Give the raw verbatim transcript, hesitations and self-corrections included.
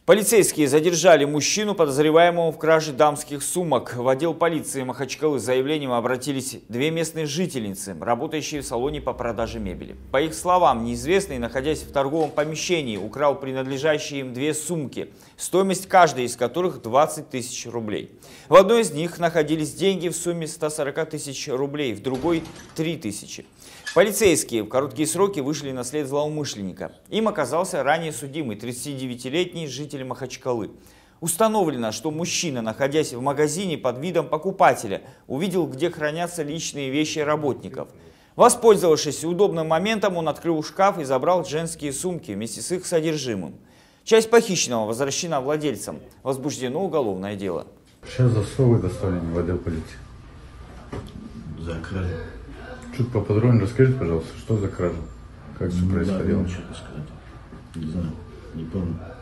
Полицейские задержали мужчину, подозреваемого в краже дамских сумок. В отдел полиции Махачкалы с заявлением обратились две местные жительницы, работающие в салоне по продаже мебели. По их словам, неизвестный, находясь в торговом помещении, украл принадлежащие им две сумки, стоимость каждой из которых двадцать тысяч рублей. В одной из них находились деньги в сумме ста сорока тысяч рублей, в другой – три тысячи. Полицейские в короткие сроки вышли на след злоумышленника. Им оказался ранее судимый тридцатидевятилетний житель Махачкалы. Установлено, что мужчина, находясь в магазине под видом покупателя, увидел, где хранятся личные вещи работников. Воспользовавшись удобным моментом, он открыл шкаф и забрал женские сумки вместе с их содержимым. Часть похищенного возвращена владельцам. Возбуждено уголовное дело. Сейчас засовы доставлены в отдел полиции. За кражу. Чуть поподробнее расскажите, пожалуйста, что за кража? Как все происходило? Да, что сказать. Не знаю, не помню.